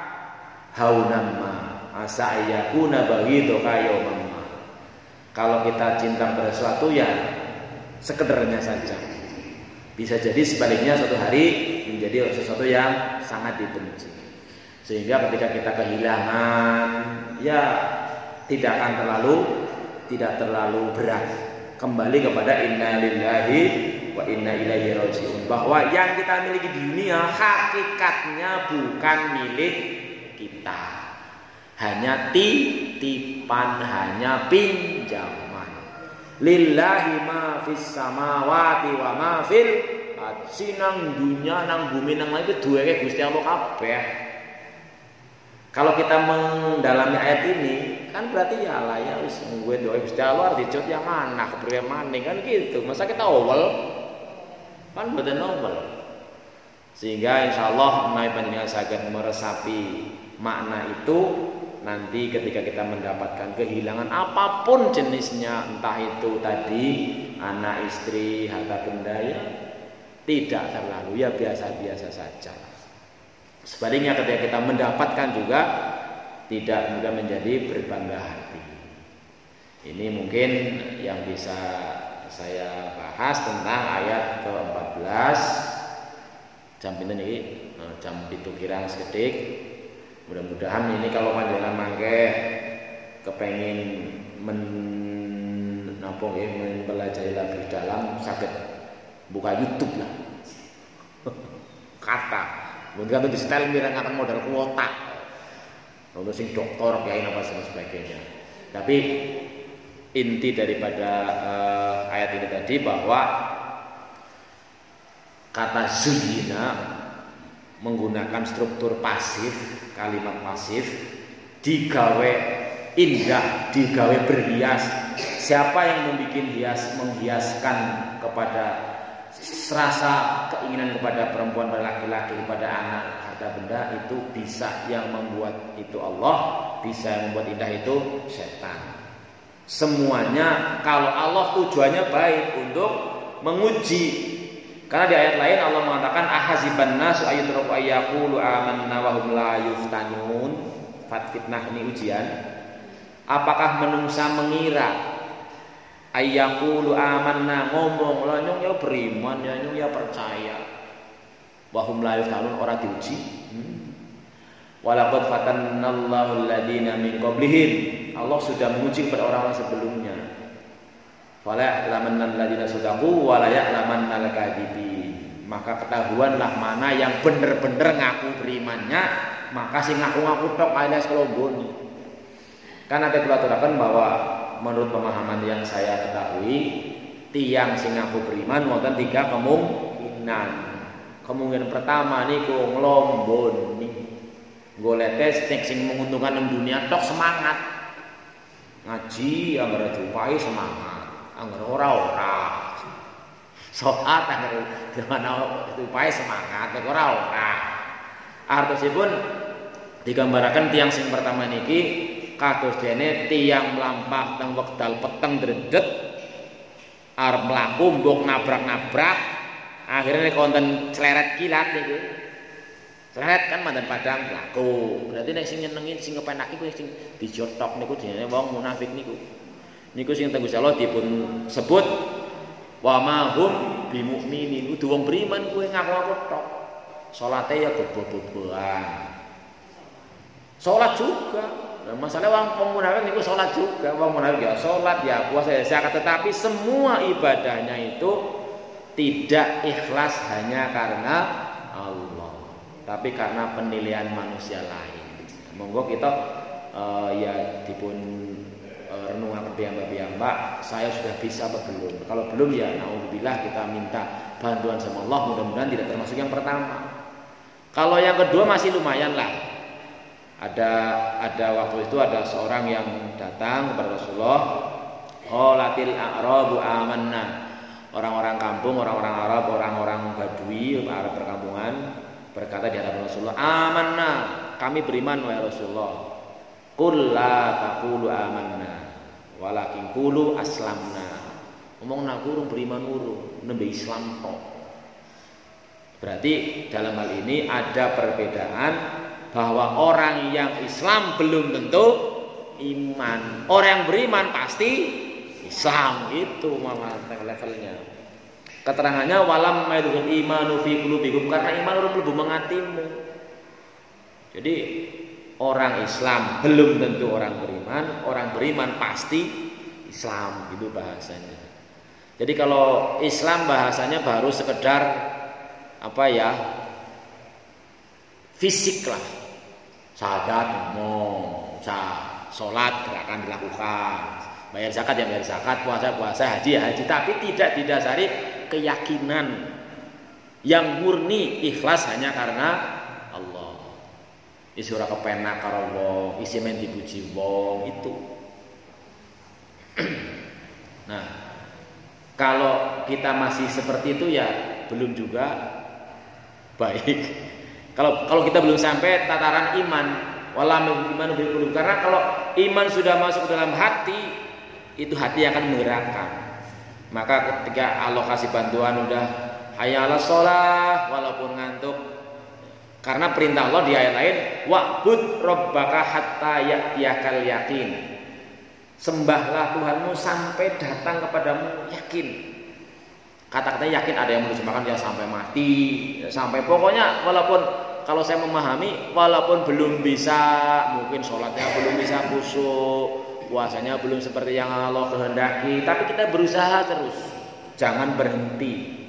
Speaker 1: haunamma asa ayyakuna baghidaka yawmamma. Kalau kita cinta pada sesuatu ya sekedarnya saja. Bisa jadi sebaliknya suatu hari menjadi sesuatu yang sangat dibenci. Sehingga ketika kita kehilangan, ya tidak akan terlalu tidak terlalu berat. Kembali kepada inna lillahi wa inna ilaihi raji'un, bahwa yang kita miliki di dunia hakikatnya bukan milik kita, hanya titipan, hanya pinjaman. Lillahi ma fis samawati wa ma fil ardi, nang dunya nang bumi nang langit duweke Gusti Allah kabeh. Kalau kita mendalami ayat ini kan berarti ya lah ya wis gue doa Gusti Allah dijot yang anak kepriye maning kan gitu. Masa kita awal kan boten awal. Sehingga insyaallah menawi panjenengan saged meresapi makna itu, nanti ketika kita mendapatkan kehilangan apapun jenisnya, entah itu tadi anak, istri, harta benda, ya tidak terlalu, ya biasa-biasa saja. Sebaliknya ketika kita mendapatkan juga tidak mudah menjadi berbangga hati. Ini mungkin yang bisa saya bahas tentang ayat ke empat belas. Jam pinten iki? Jam pitu kirang sekedik. Mudah-mudahan ini kalau panjenengan mangke kepengin men napa nggih mempelajari lebih dalam, saged buka YouTube lah. Kata mungkin di setel mirangaken modal kuota untuk sing doktor kiai apa dan sebagainya. Tapi inti daripada uh, ayat ini tadi bahwa kata zuyina menggunakan struktur pasif, kalimat pasif, digawe indah, digawe berhias. Siapa yang membuat hias, menghiaskan kepada serasa keinginan kepada perempuan, pada laki-laki, kepada anak, harta benda, itu bisa yang membuat itu Allah, bisa yang membuat indah itu setan. Semuanya kalau Allah tujuannya baik untuk menguji. Karena di ayat lain Allah mengatakan ahasiban nasu ayyutraku ayyaqulu amanna wa hum la yuftanun. Fat fitnah ini ujian. Apakah menungsa mengira ayyaqulu amanna, ngomong lah nyong ya beriman ya nyong ya percaya, wa hum la yuftanun, ora diuji. Hmm. Walaqad fatannallahu alladziina min qablihim, Allah sudah menguji kepada orang-orang sebelumnya. Fala ya'lamanna alladziina shadaqu wa la ya'lamanna al-kadzibin. Maka ketahuanlah mana yang bener-bener ngaku berimannya, maka sing ngaku-ngaku tok alias kelomboni. Kan ada pelaturan bahwa menurut pemahaman yang saya ketahui, tiang sing ngaku beriman wonten tiga kemungkinan. Kemungkinan pertama niku nglomboni. Golete sing menguntungkan nang dunia tok semangat. Ngaji anggere jupai semangat. Angger ora-ora. Salat angger dimana upae semangat ora ora. Artosipun digambaraken tiang sing pertama niki kados dene tiang mlampah teng wekdal peteng dredet arep mlaku mbok nabrak-nabrak akhirnya konten celeret kilat niku. Celeret kan mandan padang mlaku. Berarti nek sing nyenengin sing kepenak iku sing dijotok niku jenenge wong munafik niku. Niku sing teng Gusti Allah dipun sebut wa ma hum bimukminin. Kudu wong beriman kuwi ngaku-ngaku tok. Salate ya bobo-boboan. Salat juga. Nah, masalah wong wong munafik niku salat juga. Wong munafik ya salat ya puasa ya zakat, tetapi semua ibadahnya itu tidak ikhlas hanya karena Allah, tapi karena penilaian manusia lain. Monggo kita uh, ya dipun uh, renungaken piyambak-piyambak, saya sudah bisa apa belum? Kalau belum ya naudzubillah kita minta bantuan sama Allah, mudah-mudahan tidak termasuk yang pertama. Kalau yang kedua masih lumayan lah. Ada ada waktu itu ada seorang yang datang kepada Rasulullah, qalatil a'rabu amanna. Orang-orang kampung, orang-orang Arab, orang-orang Badui, Arab perkampungan berkata di hadapan Rasulullah, amanna, kami beriman wahai Rasulullah. Qul la taqulu amanna, walakin qulu aslamna. Ngomong nak urung beriman urung, nembe Islam kok. Berarti dalam hal ini ada perbedaan bahwa orang yang Islam belum tentu iman. Orang yang beriman pasti Islam, itu malah levelnya. Keterangannya walam maidul imanu fi qulubikum, karena iman urung mlebu mengatimu. Jadi orang Islam belum tentu orang beriman, orang beriman pasti Islam, itu bahasanya. Jadi kalau Islam bahasanya baru sekedar apa ya? Fisik lah. Syahadat, ngomong, sholat gerakan dilakukan, bayar zakat ya bayar zakat, puasa puasa, haji ya haji, tapi tidak didasari keyakinan yang murni ikhlas hanya karena Allah. Isi ora kepenak karo wong, isi men dipuji wong itu. Nah, kalau kita masih seperti itu ya belum juga baik. Kalau kalau kita belum sampai tataran iman, walam iman bil qulub, karena kalau iman sudah masuk ke dalam hati, itu hati akan menggerakkan. Maka ketika Allah kasih bantuan udah hayya 'alas shalah walaupun ngantuk, karena perintah Allah di ayat lain wa'bud rabbaka hatta ya'tiyakal yakin. Sembahlah Tuhanmu sampai datang kepadamu yakin. Kata-katanya yakin, ada yang menerjemahkan ya sampai mati, ya sampai pokoknya walaupun kalau saya memahami walaupun belum bisa, mungkin sholatnya belum bisa khusyuk, puasanya belum seperti yang Allah kehendaki, tapi kita berusaha terus, jangan berhenti.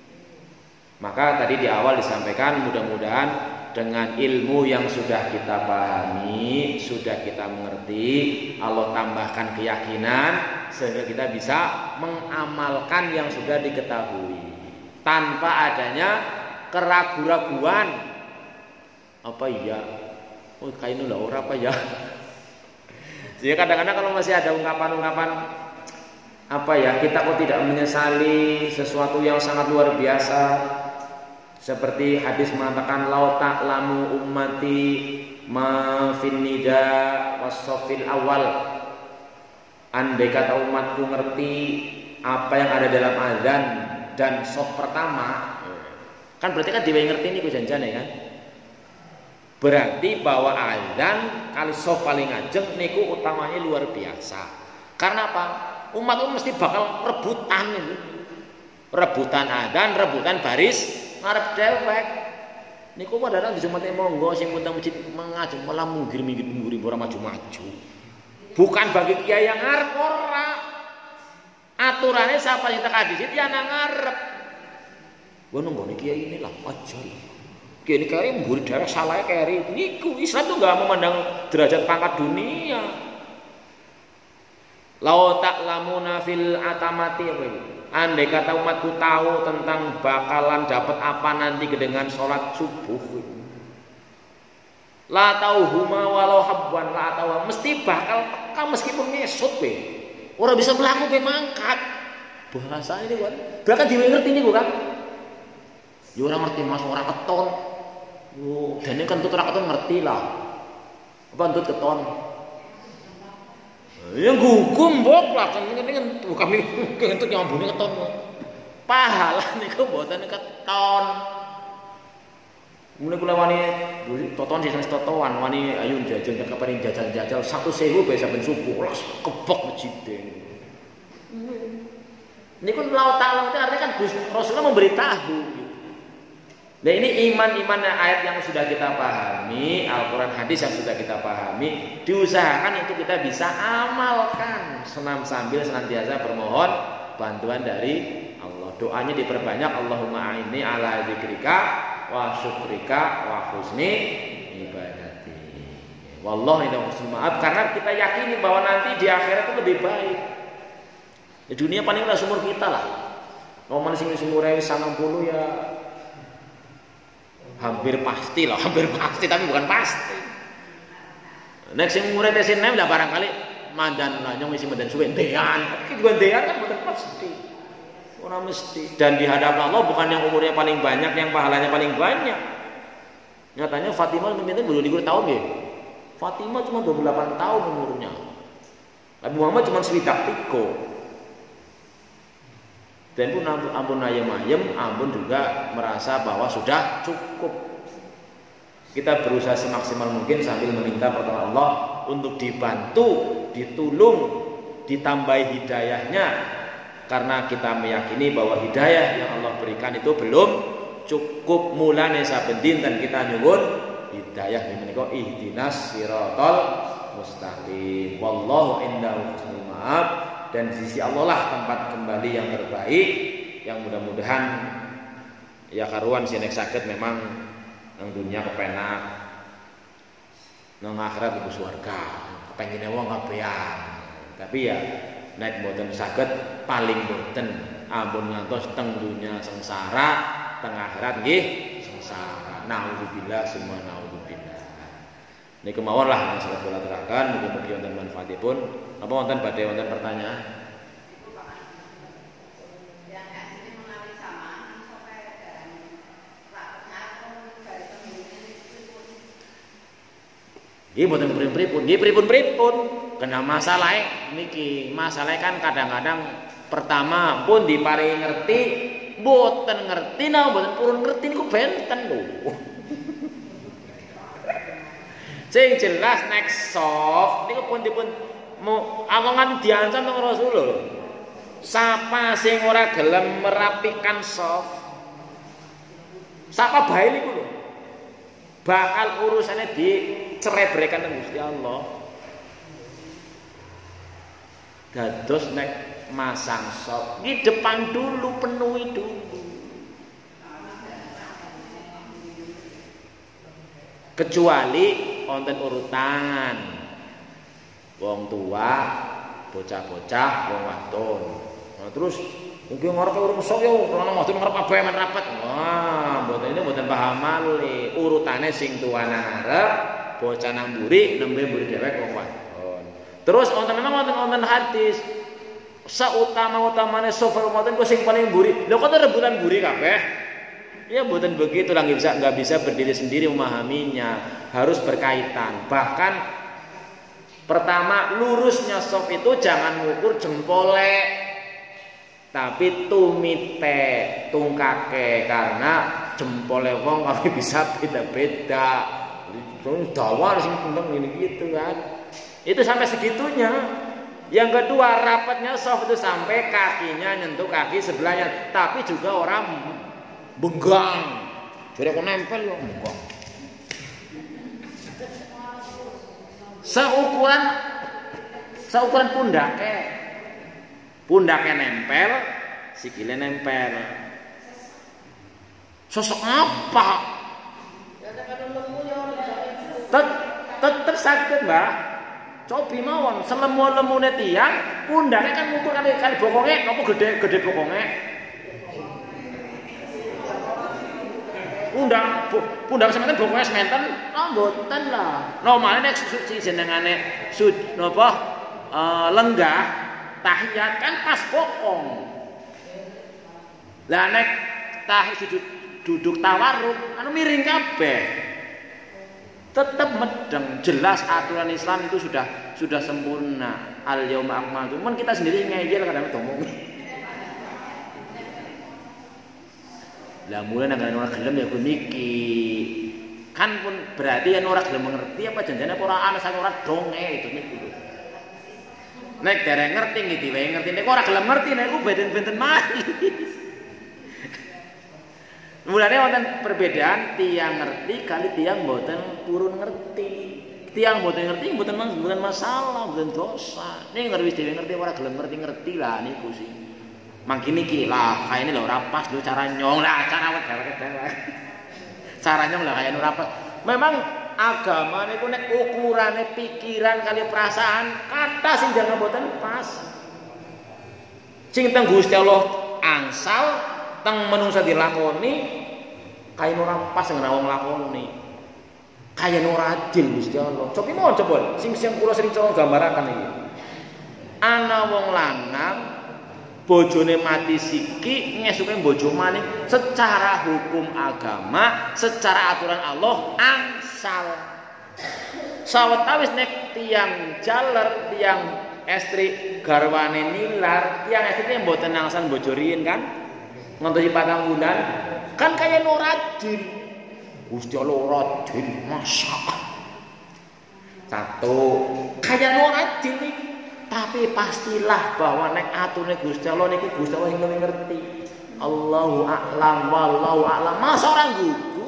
Speaker 1: Maka tadi di awal disampaikan mudah-mudahan dengan ilmu yang sudah kita pahami, sudah kita mengerti, Allah tambahkan keyakinan sehingga kita bisa mengamalkan yang sudah diketahui tanpa adanya keraguan-raguan. Apa iya? Oh kayak lah ora apa ya? Jadi kadang-kadang kalau masih ada ungkapan-ungkapan apa ya, kita kok tidak menyesali sesuatu yang sangat luar biasa. Seperti hadis mengatakan lau ta'lamu ummati ma fin nida wasofil awal. Andai kata umatku ngerti apa yang ada dalam azan dan sof pertama, kan berarti kan dia ngerti ini janjane kan. Berarti bahwa azan kali sof paling ajeng niku utamanya luar biasa. Karena apa? Umat itu mesti bakal rebutan itu. Rebutan azan, rebutan baris ngarep dewek. Niku padahal bisa mati monggo sing muntang masjid mengajeng malah munggir-minggir munggir ora maju-maju. Bukan bagi kiai yang ngarep ora. Aturannya siapa yang tak di situ ya nang ngarep. Gua nunggu kiai ini lah ajar. Kiai ini kiai munggir dewek salah keri. Niku Islam tuh enggak memandang derajat pangkat dunia. Lau ta'lamuna fil atamati apa itu? Andai kata umatku tahu tentang bakalan dapat apa nanti dengan sholat subuh, la tahu huma walau habwan, la tahu mesti bakal peka meskipun ngesut be, orang bisa melaku be mangkat. Bahasa ini kan, bahkan dia ngerti ini bukan? Ya orang ngerti mas orang keton, oh, dan ini kan tuh orang keton ngerti lah, apa tuh keton? Ya gugung mbok lah kan kan kami untuk nyambune keton. Pahala niku mboten keton. Mulai kula wani toton sing totoan wani ayo jajan tak kaparing jajan-jajal satu sewu bae saben subuh los kebok masjide. Niku laut ta'ala itu artinya kan Rasulullah memberitahu. Nah ini iman-iman ayat yang sudah kita pahami, Al-Quran hadis yang sudah kita pahami, diusahakan untuk kita bisa amalkan senam sambil senantiasa bermohon bantuan dari Allah. Doanya diperbanyak, Allahumma a'inni ala dzikrika wa syukrika wa husni ibadati. Wallahi maaf karena kita yakini bahwa nanti di akhirat itu lebih baik. Di dunia paling lah sumur kita lah. Nomor sing sumure sangang puluh ya hampir pasti lah, hampir pasti tapi bukan pasti. Nek sing umure tesih nem lah barangkali mandan lah nyong isi mandan suwe dean. Tapi juga dean kan bukan pasti. Ora mesti. Dan di hadapan Allah bukan yang umurnya paling banyak yang pahalanya paling banyak. Nyatanya Fatimah memimpin baru dua puluh tahun ya. Fatimah cuma dua puluh delapan tahun umurnya. Nabi Muhammad cuma swidak tiko. Dan pun ampun, ampun ayem-ayem, ampun juga merasa bahwa sudah cukup. Kita berusaha semaksimal mungkin sambil meminta pertolongan Allah untuk dibantu, ditulung, ditambahi hidayahnya. Karena kita meyakini bahwa hidayah yang Allah berikan itu belum cukup. Mulane saben dinten kita nyuwun hidayah menika ihdinas siratal mustaqim. Wallahu indahu husnul ma'ab. Dan di sisi Allah lah tempat kembali yang terbaik, yang mudah-mudahan ya karuan sih nek saged memang nang dunia kepenak, nang akhirat ibu swarga, kepengine wong kabehan. Tapi ya nek mboten saged paling mboten ampun ngantos teng dunia sengsara, teng akhirat nggih sengsara. Nauzubillah summa nauzubillah. Niku mawon lah yang saged kula terangkan, mugi-mugi wonten manfaatipun. Apa wonten badhe wonten pertanyaan? Nggih mboten pripun-pripun, nggih pripun-pripun. Kena masalah niki, masalah kan kadang-kadang pertama pun diparingi ngerti, mboten ngerti nah mboten purun ngerti niku benten lho. Sing jelas next soft niku pun dipun mau awangan diancam nang Rasulullah. Sapa sing ora gelem merapikan soft, sapa bae niku lho. Bakal urusannya dicerebrekan dengan Gusti Allah. Dados nek masang soft di depan dulu, penuhi dulu. Kecuali wonten urutan wong tua, bocah-bocah, wong wadon. Nah, terus mungkin ngarepe urung sok yo, ana wadon ngarep kabeh men rapat. Wah, mboten ini mboten paham malih. Urutane sing tua nang ngarep, bocah nang mburi, nembe mburi dhewek wong wadon. Terus wonten memang wonten wonten hadis sautama-utamane sofal wonten ku sing paling mburi. Lho kok rebutan mburi kabeh? Ya bukan begitu lah, nggak bisa nggak bisa berdiri sendiri memahaminya, harus berkaitan. Bahkan pertama lurusnya soft itu jangan ngukur jempole, tapi tumite, tungkake, karena jempole wong kalau bisa beda-beda. Dawar sih tentang ini gitu kan. Itu sampai segitunya. Yang kedua rapatnya soft itu sampai kakinya nyentuh kaki sebelahnya, tapi juga orang benggang, jadi aku nempel ya benggang. Seukuran, seukuran pundaknya, pundaknya nempel, sikile nempel. Sosok apa? Tet, tetep sakit mbak. Cobi mawon, selemu-lemune tiang, pundaknya kan ngukur kali kali bokongnya, apa gede gede bokongnya. Undang pundak sementen bokongnya sementen, oh mboten lah. Normalnya nek suci jenengane sud napa e, lenggah tahiyat kan pas bokong. Lah nek tahiyat duduk, duduk tawarruk anu miring kabeh. tetap medeng. Jelas aturan Islam itu sudah sudah sempurna. Al yauma akmaltu. Men kita sendiri ngeyel kadang-kadang ngomong. Lah mulai nang ora gelem ya ku niki. Kan pun berarti yen ora gelem mengerti apa janjane apa ora ana sang ora donge itu niku lho. Nek dereng ngerti nggih wae ngerti nek ora gelem ngerti nek ku benten-benten mali. Mulane wonten perbedaan tiang ngerti kali tiang mboten purun ngerti. Tiang mboten ngerti mboten mboten masalah, mboten dosa. Ning ngerti wis dhewe ngerti ora gelem ngerti-ngerti lah niku sih. Mangkene iki lah kayane lho ora pas lho cara nyong lah cara wedhe-wedhe. Cara nyong lah kayane ora pas. Memang agama niku nek ukurane pikiran kali perasaan kata sing jangan mboten pas. Sing teng Gusti Allah angsal teng menungsa dilakoni kaya ora pas ngene wong lakoni. Kaya ora adil Gusti Allah. Cobi mon coba sing sing kula sering coba gambaraken iki. Ana wong lanang bojone mati siki ngesuke bojo maning secara hukum agama, secara aturan Allah angsal. Sawetawis nek tiyang jaler, tiyang estri garwane nilar, tiyang estri mboten angsal bojo riyin kan? Ngantosi patang bulan kan kaya ora adil. Gusti Allah ora adil, masyaallah. Satu, kaya ora adil iki. Tapi pastilah bahwa nek aturne Gusti Allah niki Gusti Allah sing ngerti. Allahu a'lam wallahu a'lam. Masa orang gugu.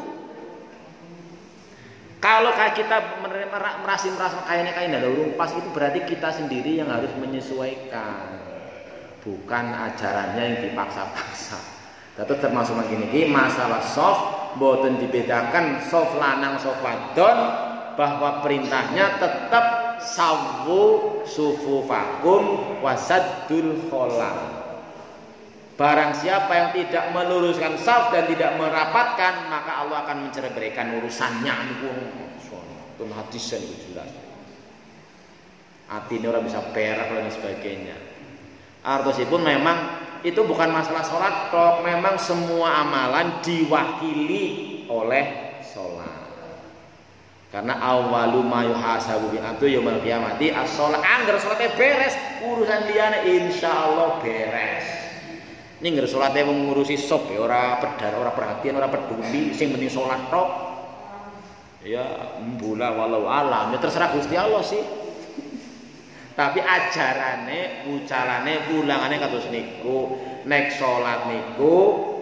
Speaker 1: Kalau kayak kita merasa merasa kayaknya kayak ndak urung pas itu berarti kita sendiri yang harus menyesuaikan. Bukan ajarannya yang dipaksa-paksa. Tetep termasuk begini iki masalah soft mboten dibedakan soft lanang soft wadon bahwa perintahnya tetap sawu sufufakum wasaddul kholal. Barang siapa yang tidak meluruskan saf dan tidak merapatkan maka Allah akan menceraikan urusannya niku. Itu hadis itu jelas. Atine ora bisa berak dan sebagainya. Artosipun memang itu bukan masalah sholat tok, memang semua amalan diwakili oleh sholat. Karena awalu ma yuhasabu bi atu yaumil qiyamati as-shalah. Angger salate beres, urusan liyane insyaallah beres. Ning ngger salate wong ngurusi sop ya ora pedar, ora perhatian, ora peduli, sing penting salat tok. Ya mbula walau alam, ya terserah Gusti Allah sih. Tapi ajarane, ucalane, ulangane kados niku, nek salat niku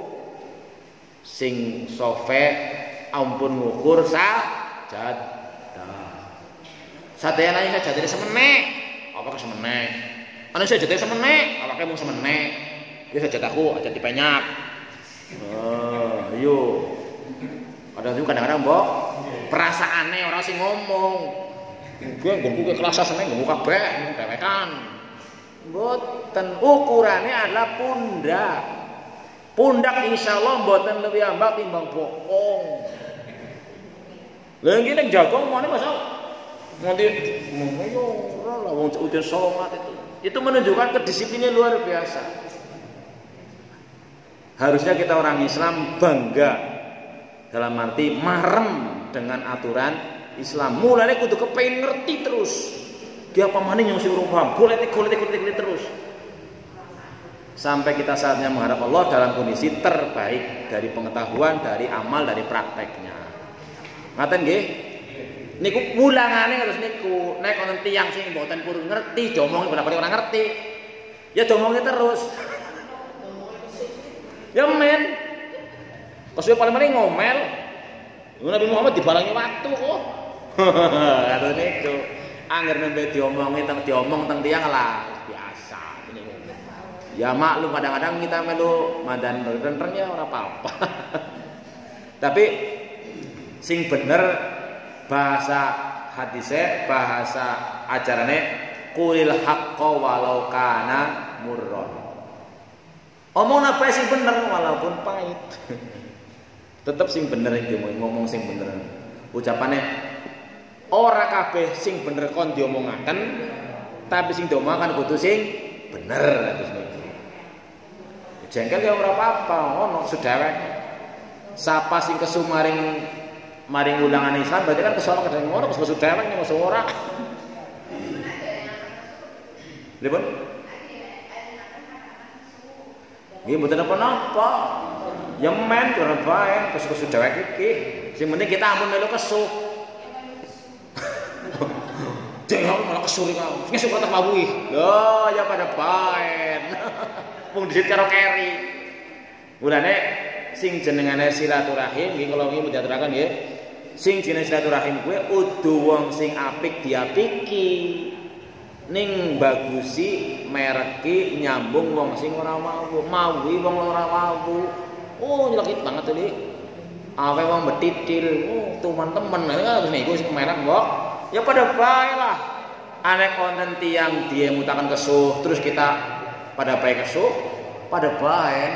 Speaker 1: sing sofe ampun ngukur sa jadah. Sadaya nang jadine semenek, apa ke semenek. Ana sing jadine semenek, awake mung semenek. Ya sajadaku aja dipenyak. Oh, ayo. Kadang itu kadang-kadang mbok perasaane ora sing ngomong. Gue nggo kelasa seneng nggo kabeh dewekan. Mboten ukurane adalah pundak. Pundak insyaallah mboten luwih ambak timbang bokong. Lah iki nek jagong mone masa nganti ngono ora lah wong udah salat itu. Itu menunjukkan kedisiplinnya luar biasa. Harusnya kita orang Islam bangga dalam arti marem dengan aturan Islam. Mulane kudu kepengin ngerti terus. Dia apa maning yang sing urung paham, golek-golek-golek terus. Sampai kita saatnya menghadap Allah dalam kondisi terbaik dari pengetahuan, dari amal, dari prakteknya. Ngaten nggih? Niku wulangane terus niku. Nek wonten tiyang sing mboten purun ngerti, diomongin bener-bener ora ngerti. Ya diomongin terus. Ya men. Kasuwe paling mending ngomel. Nabi Muhammad dibalangi waktu kok. Kata niku. Angger nembe diomongi teng diomong teng tiyang lah biasa. Ya maklum kadang-kadang kita melu mandan renteng ya ora apa-apa. Tapi sing bener bahasa hadise, bahasa ajarane qulil haqqo walau kana murron. Omong apa sing bener walaupun pahit. Tetep sing bener iki ngomong sing bener. Ucapane ora kabeh sing bener kon diomongaken, tapi sing diomongaken kudu sing bener terus niku. Jengkel ya ora apa-apa, ono sedewek. Sapa sing kesumaring maring ulangan Islam berarti kan kesono kadang ngono pas kesudahan yang masuk ora. Lha pun nggih mboten napa-napa. Ya men ora bae pas kesudahan iki. Sing penting kita ampun melu kesuh. Jangan malah kesuh kau. Ngesuk kok tak mawuhi. Lho ya pada bae. Wong disit karo keri. Mulane sing jenengane silaturahim nggih kula nggih mujaturaken nggih. Sing jenenge silaturahim kuwi udu wong sing apik diapiki. Ning bagusi mereki nyambung wong sing ora mau, mawi wong ora mau. Oh nyelekit banget ini. Awe wong betitil, oh teman-teman kan niku sing merek kok. Ya pada bae lah. Anek konten tiang dia mutakan kesuh, terus kita pada bae kesuh, pada bae.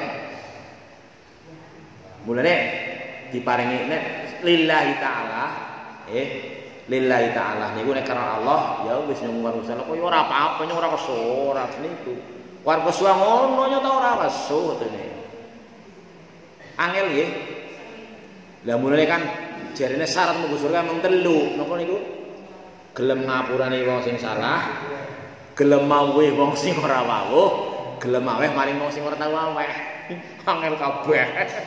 Speaker 1: Mulane diparingi nek lillahi taala, eh lillahi ta'ala niku nek karena Allah ya wis nyuwun Gusti Allah kok ora apa-apa nya ora kesuh ora niku. War kesuh ngono nya ta ora kesuh tene. Angel nggih. Lah mulane kan jarene syarat mlebu surga mung telu. Napa niku? Gelem ngapurane wong sing salah, gelem mawuh wong sing ora wawuh, gelem aweh maring wong sing ora tau aweh. Angel kabeh.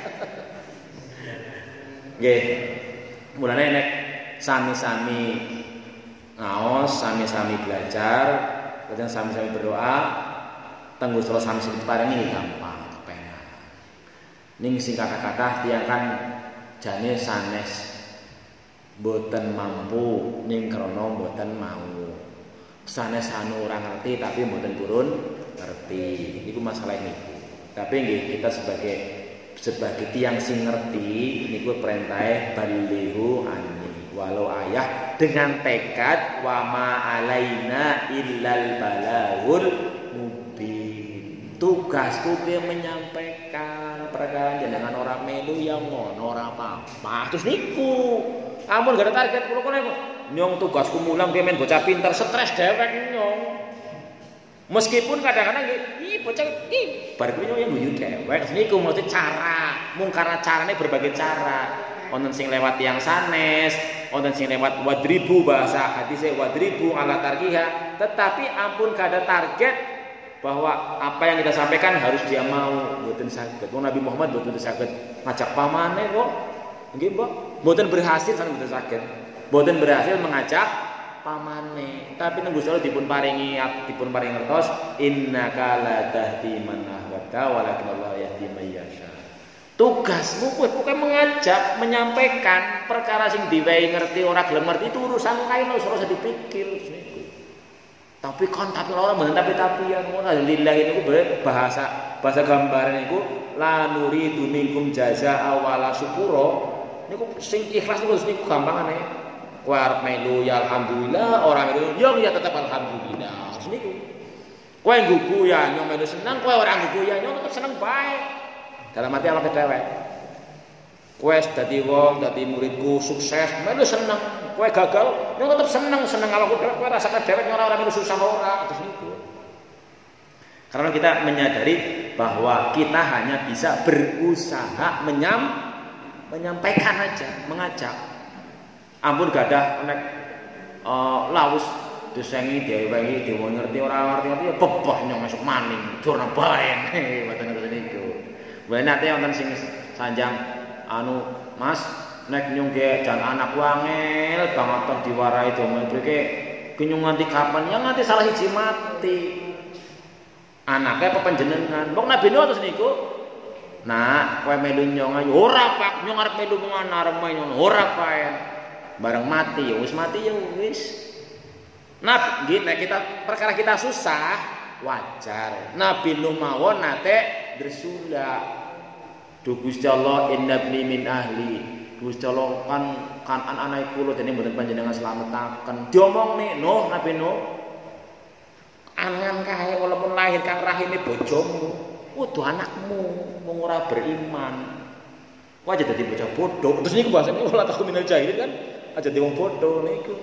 Speaker 1: Nggih. Mulane nek sami-sami ngaos, sami-sami belajar, kemudian sami-sami berdoa, tenggu solo sami-sami paringi gampang kepenak. Ning sing kata-kata tiyang kan jane sanes boten mampu ning krana boten mau. Sanes anu ora ngerti tapi boten purun ngerti. Iku masalah niku. Tapi nggih kita sebagai sebagai tiyang sing ngerti niku perintahe balihu ani walau ayah dengan tekad wa ma alaina illal balagul mubin. Tugasku ki menyampaikan perkara jenengan orang melu ya ngono ora apa-apa. Terus niku amun gak ada target kula kene nyong tugasku mulang ki men bocah pinter stres dewek nyong. Meskipun kadang-kadang nggih bocah iki bar kuwi nyong guyu dewek. Niku mesti cara, mung karena carane berbagai cara. Wonten sing lewat yang sanes, wonten sing lewat wadribu bahasa hadise wadribu ala tarkiha. Tetapi ampun gak ada target bahwa apa yang kita sampaikan harus dia mau, mboten saged. Wong Nabi Muhammad mboten saged ngajak pamane kok. Nggih, Mbok. Mboten berhasil sampeyan mboten saged. Mboten berhasil mengajak pamane. Tapi nang Gusti Allah dipun paringi dipun paringi ngertos innaka la tahdi man ahbabta walakin Allah yahdi may yasha. Tugasmu kuwi pokoke mengajak, menyampaikan perkara sing diwehi ngerti ora gelem ngerti itu urusan lain ora usah dipikir niku. Tapi kon tapi ora mboten tapi-tapian ngono lillah niku bahasa bahasa gambaran niku la nuridu minkum jazaa wala syukura. Niku sing ikhlas niku niku gampangane. Kowe arep melu ya alhamdulillah, ora melu ya ya tetep alhamdulillah. Niku. Kowe nggugu ya nyong melu seneng, kowe ora nggugu ya nyong tetep seneng bae. Dalam arti apa kedewek? Kowe dadi wong, dadi muridku sukses, melu seneng. Kowe gagal, yo tetep seneng, seneng awakku dhewe, kowe rasakan dhewek ora ora melu susah ora, terus niku. Karena kita menyadari bahwa kita hanya bisa berusaha menyam, menyampaikan aja, mengajak. Ampun gadah nek uh, laus disengi dhewe dhewe ngerti ora ngerti ya bebah nyong masuk maning, durna bae. Mboten ngoten niku. Wae nate wonten sing sanjang anu Mas nek nyung ge jan anak wangel banget toh diwarai domel mriki ki nyung nganti kapan ya nganti salah siji mati. Anake apa panjenengan? Wong Nabi Nuh terus niku. Nah, kowe melu nyong ayo ora Pak, nyong arep melu ngono arep main ora pae. Bareng mati ya wis mati ya wis. Nah, nggih nek kita perkara kita susah wajar. Nabi Nuh mawon nate dresula. Duh Gusti Allah innabni min ahli. Gusti Allah kan kan anak-anak kula dene mboten panjenengan slametaken. Diomongne Nuh Nabi Nuh. Angan kae walaupun lahir kang rahime bojomu, kudu anakmu wong ora beriman. Kok aja dadi bocah bodoh. Terus niku bahasane wala takum minal jahilin kan aja dadi wong bodoh niku.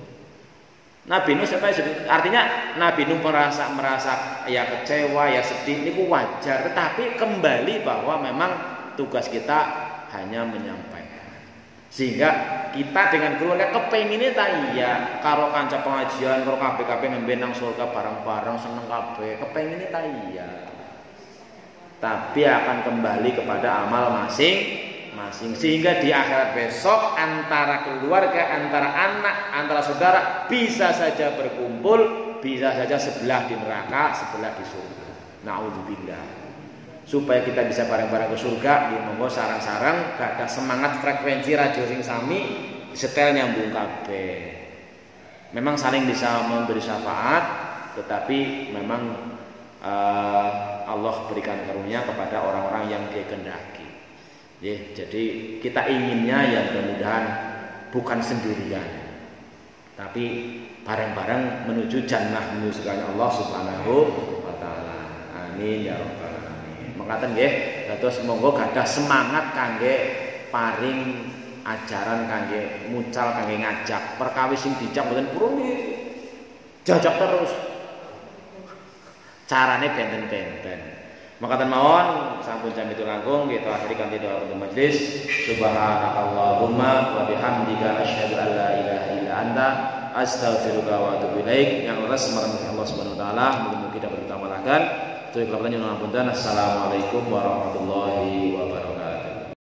Speaker 1: Nabi Nuh sampai artinya Nabi Nuh merasa merasa ya kecewa ya sedih niku wajar, tetapi kembali bahwa memang tugas kita hanya menyampaikan. Sehingga kita dengan keluarga kepengine ta iya karo kanca pengajian karo kabeh-kabeh nembe nang surga bareng-bareng seneng kabeh, kepengine ta iya. Tapi akan kembali kepada amal masing-masing. Sehingga di akhirat besok antara keluarga, antara anak, antara saudara bisa saja berkumpul, bisa saja sebelah di neraka, sebelah di surga. Nauzubillah. Supaya kita bisa bareng-bareng ke surga, ya monggo sarang-sarang gak ada semangat frekuensi radio sing sami setel nyambung kabeh. Memang saling bisa memberi syafaat, tetapi memang uh, Allah berikan karunia kepada orang-orang yang Dia kehendaki. Ya, jadi kita inginnya ya mudah-mudahan bukan sendirian, tapi bareng-bareng menuju jannah, menuju surganya Allah Subhanahu wa taala. Amin ya rabbal alamin. Mengatakan nggih, terus monggo gadah semangat kangge paring ajaran kangge mucal kangge ngajak perkawis sing dijak mboten purun jajak terus. Carane benten-benten. Makaten mawon sampun jam itu langkung kita akhiri kanthi doa untuk majelis. Subhanakallahumma wa bihamdika asyhadu an la ilaha illa anta astaghfiruka wa atubu ilaik. Yang leres marang Allah Subhanahu wa taala mugi-mugi dapat ditamalaken. Terima kasih. Assalamualaikum warahmatullahi wabarakatuh.